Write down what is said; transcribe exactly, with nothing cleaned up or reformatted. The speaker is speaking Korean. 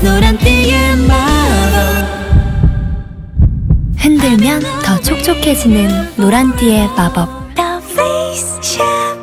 노란띠의 마법. 흔들면 더 촉촉해지는 노란띠의 마법. The Face Shop.